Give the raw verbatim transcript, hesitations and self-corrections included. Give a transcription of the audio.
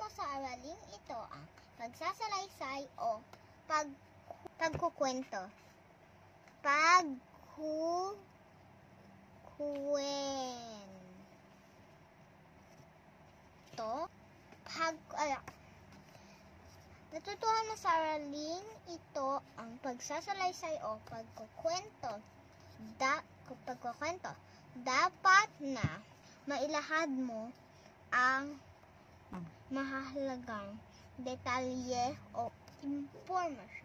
mo sa araling ito ang pagsasalaysay o pag pagkukwento. Pagkukwento. Pag, ala, natutuhan mo sa araling ito ang pagsasalaysay o pagkukwento. Da, pagkukwento. Dapat na mailahad mo ang mahalagang detalye o impormasyon